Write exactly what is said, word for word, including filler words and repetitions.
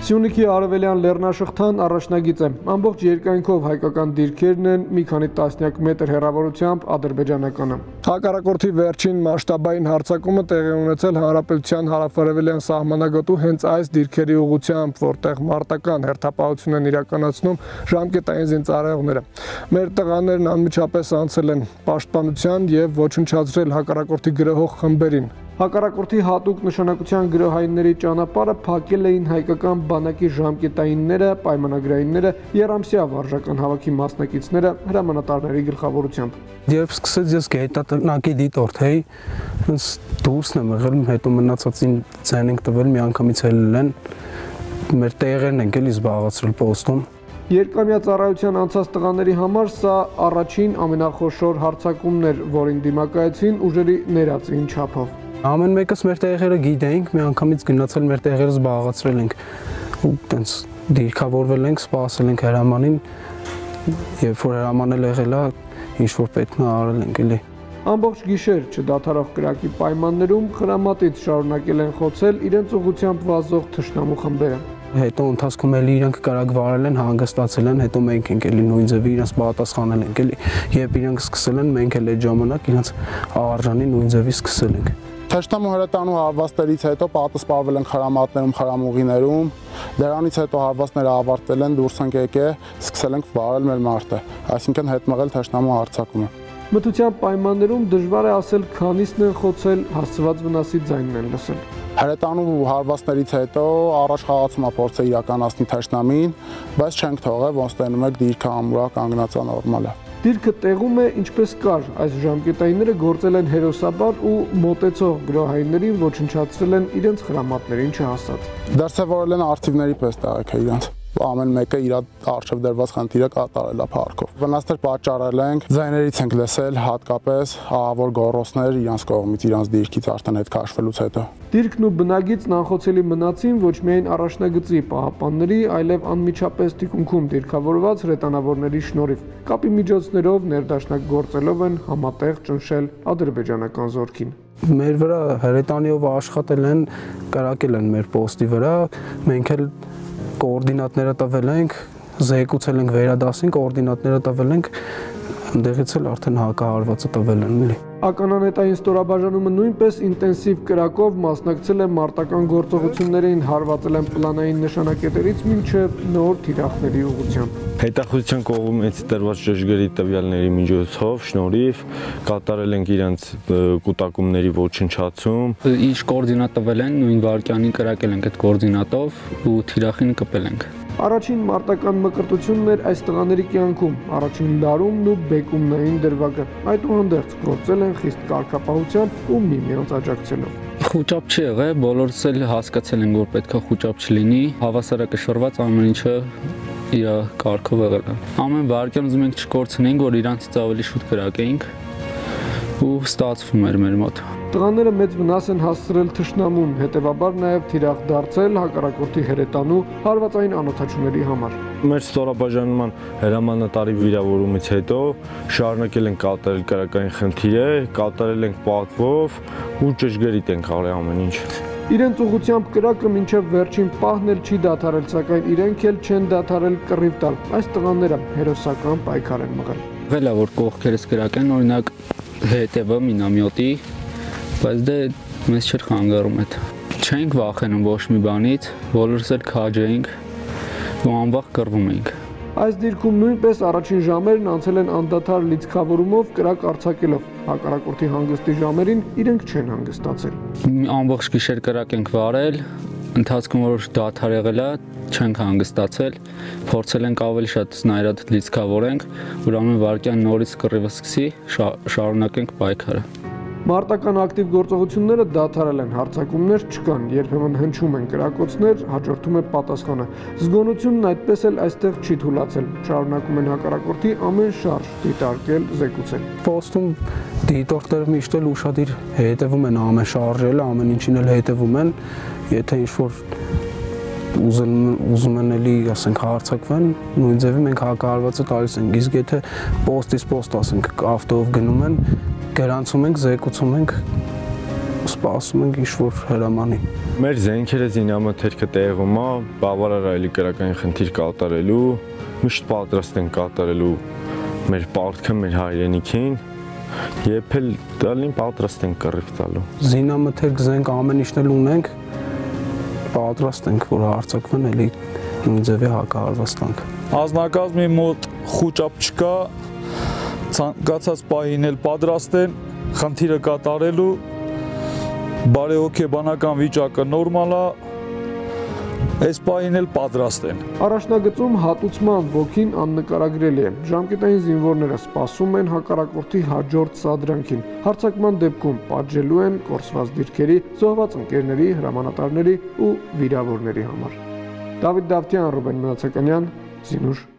Սյունիքի արևելյան լեռնաշղթան առաջնագիծ է։ Ամբողջ երկայնքով հայկական դիրքերն են մի քանի տասնյակ մետր հեռավորությամբ ադրբեջանականը։ Հակառակորդի վերջին մասշտաբային հարձակումը տեղի ունեցել Հանրապետության հարավ-արևելյան սահմանագոտու հենց այս դիրքերի ուղղությամբ, որտեղ մարտական հերթապահություն են իրականացնում ժամկետային զինծառայողները։ Մեր տղաներն անմիջապես անցել են պաշտպանության եւ ոչնչացրել հակառակորդի գրոհող խմբերին։ Հակառակորդի հատուկ նշանակության գրոհայինների ճանապարհը փակել էին հայկական բանակի ժամկետայինները, պայմանագրայինները, երամսյա վարժական հավաքի մասնակիցները հրամանատարների գլխավորությամբ։ Երբ սկսեց ես գեյտատնակի դիտորդ էի, դուրսն եմ եղել, հետո մնացածին ձայն ենք տվել, մի անգամից ելել են, մեր տեղերն ենք էլի զբաղացրել պոստում։ Երկամյա ծառայության անցած տղաների համար սա առաջին ամենախոշոր հարձակումն էր, որին դիմակայեցին ուժերի ներածին չափով։ Ամեն մեկս մեր տեղերը գիտեինք, մի անգամից գնացել մեր տեղերը զբաղացրել ենք ու տենց դիրքավորվել ենք, սպասել ենք հրամանին, երբ որ հրամանել եղել է, ինչ որ պետք է արել ենք էլի։ Ամբողջ գիշեր չդադարող կրակի պայմաններում խրամատից շարունակել են խոցել իրենց ուղղությամբ վազող թշնամու խմբերը։ Հետո ընթացքում էլի իրանք կրակ վարել են, հանգստացել են, հետո մենք ենք էլի նույն ձևի իրանց պատասխանել ենք էլի։ Երբ իրանք սկսել են, մենք էլ այդ ժամանակ իրանց արժանի նույն ձևի սկսել ենք։ Թշնամու հրետանու հարվածներից հետո պատասխանվել են խրամատներում, խրամուղիներում, դրանից հետո հարվածները ավարտվել են, դուրս ենք եկել, սկսել ենք վարել մեր մարտը, այսինքն հետ մղել թշնամու հարձակումը։ Մթության պայմաններում դժվար է ասել քանիսն են խոցել, հասցված վնասի ձայնն են լսել։ Հրետանու հարվածներից հետո առաջ խաղացումը փորձ է իրականացնի թշնամին, բայց չենք թողել, ոնց տենում եք դիրքը ամուրա կանգնածա նորմալ է։ Դիրքը տեղում է ինչպես կար, այս ժամկետայինները գործել են հերոսաբար ու մոտեցող գրոհայիններին ոչնչացրել են իրենց խրամատներին չհասած։ Դրսևորել են արխիվների պես տեղեքը իրենց։ Ամեն մեկը իր առջև դրված խնդիրը կատարել է փառքով։ Վնասներ պատճառել ենք, ձայներից ենք լսել, հատկապես ահավոր գոռոցներ իրանց կողմից, իրանց դիրքից արդեն հետ քաշվելուց հետո։ Դիրքն ու բնագիծն անխոցելի մնացին ոչ միայն առաջնագծի պահապանների, այլև անմիջապես թիկունքում դիրքավորված հրետանավորների շնորհիվ։ Կապի միջոցներով ներդաշնակ գործելով են համատեղ ճնշել ադրբեջանական զորքին։ Մեր վրա հրետանիով աշխատել են, կրակել են մեր պոստի վրա, մենք էլ կոորդինատները տվել ենք, զեկուցել ենք վերադասին, կոորդինատները տվել ենք, ընդեղից էլ արդեն հակահարվածը տվել են էլի։ Ականանետային ստորաբաժանումը նույնպես ինտենսիվ կրակով մասնակցել է մարտական գործողություններին, հարվածել են պլանային նշանակետերից մինչև նոր թիրախների ուղղությամբ։ Հետախուզության կողմից տրված ճշգրիտ տվյալների միջոցով շնորհիվ կատարել ենք իրենց կուտակումների ոչնչացում։ Ինչ կոորդինատ տվել են, նույն վայրկյանին կրակել ենք այդ կոորդինատով ու թիրախին կպել ենք։ Առաջին մարտական մկրտությունն էր այս տղաների կյանքում, առաջին լարումն ու բեկումնային դրվագը, այդուհանդերձ գործել են խիստ կարգապահությամբ ու միմյանց աջակցելով։ Խուճապ չի եղել, բոլորս էլ հասկացել են, որ պետք է խուճապ չլինի, հավասարակշռված ամեն ինչը իր կարգով եղել է։ Ամեն վայրկյան ուզում ենք չկորցնենք, որ իրանցից ավելի շուտ կրակեինք ու ստացվում էր մեր մոտ։ Տղաները մեծ վնաս են հասցրել թշնամուն, հետևաբար նաև թիրախ դարձել հակառակորդի հրետանու հարվածային անօթաչուների համար։ Մեր ստորաբաժանման հրամանատարի վիրավորումից հետո շարունակել ենք կատարել կրակային խնդիրը, կատարել ենք պատվով ու ճշգրիտ ենք արել ամեն ինչ։ Իրենց ուղղությամբ կրակը մինչև վերջին պահն էլ չի դադարել, սակայն իրենք էլ չեն դադարել կռիվ տալ։ Այս տղաները հերոսական պայքար են մղել։ Եղել է որ կողքերս կրակեն, օրինակ հետևը մինամյոտի, բայց դե մեզ չէր խանգարում այդ։ Չենք վախենում ոչ մի բանից, բոլորս էլ քաջ էինք ու անվախ կռվում էինք։ Այս դիրքում նույնպես առաջին ժամերն անցել են անդադար լիցքավորումով կրակ արձակելով։ Հակառակորդի հանգստի ժամերին իրենք չեն հանգստացել։ Ամբողջ գիշեր կրակ ենք վարել, ընթացքում որ դադար եղել է, չենք հանգստացել, փորձել ենք ավելի շատ սնայրատ լիցքավորենք, որ ամեն վայրկյան նորից կռիվը սկսի, շարունակենք պայքարը։ Մարտական ակտիվ գործողությունները դադարել են, հարձակումներ չկան, երբեմն հնչում են կրակոցներ, հաջորդում է պատասխանը։ Զգոնությունն այդպես էլ այստեղ չի թուլացել, շարունակում են հակառակորդի ամեն շարժ դիտարկել, զեկուցել։ Պոստում դիտորդները միշտ էլ ուշադիր հետևում են ամեն շարժելը, ամեն ինչին էլ հետևում են, եթե ինչ-որ ուզում են էլի, ասենք, հարձակվեն, նույն ձևի մենք հակահարվածը տալիս ենք, իսկ եթե պոստից պոստ, ասենք, ավտոյով գնում են, գրանցում ենք, զեկուցում ենք, սպասում ենք ինչ-որ հրամանի։ Մեր զենքերը զինամթերքը տեղում է, բավարար այլի կրակային խնդիր կատարելու, միշտ պատրաստ են կատարելու մեր պարտքը, մեր հայրենիքին, երբ էլ տալին պատրաստ են կռիվ տալու։ Զինամթերք զենք ամեն ինչն էլ ունենք, պատրաստ ենք, որ հարձակվեն էլի նույն ձևի հակահարվածանք։ Անձնակազմի մոտ խուճապ չկա, ցանկացած պահին էլ պատրաստ են խնդիրը կատարելու, բարեհոգեբանական վիճակը նորմալ է, այս պահին էլ պատրաստ են։ Առաջնագծում հատուցման ոգին աննկարագրելի է։ Ժամկետային զինվորները սպասում են հակառակորդի հաջորդ սադրանքին։ Հարձակման դեպքում պատժելու են կորսված դիրքերի, զոհված ընկերների, հրամանատարների ու վիրավորների համար։ Դավիթ Դավթյան, Ռուբեն Մնացականյան, Զինուշ